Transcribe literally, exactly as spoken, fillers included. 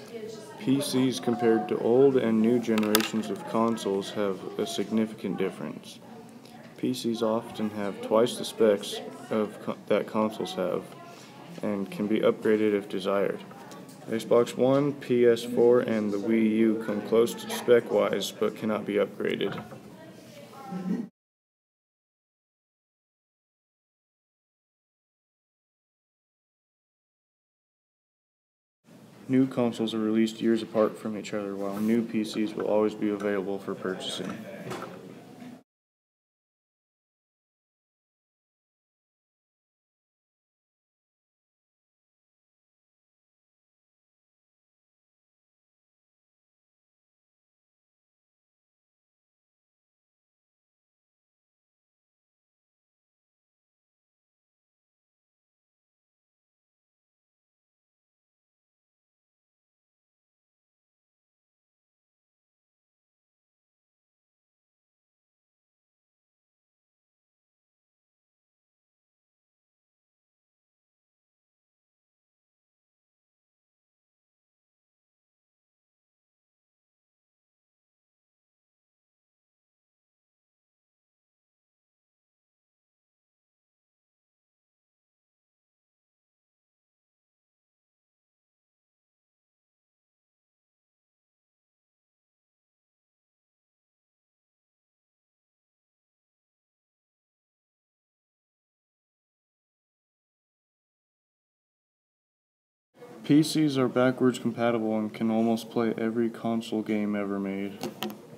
P Cs compared to old and new generations of consoles have a significant difference. P Cs often have twice the specs of co- that consoles have, and can be upgraded if desired. Xbox One, P S four, and the Wii U come close to spec-wise, but cannot be upgraded. New consoles are released years apart from each other, while new P Cs will always be available for purchasing. P Cs are backwards compatible and can almost play every console game ever made.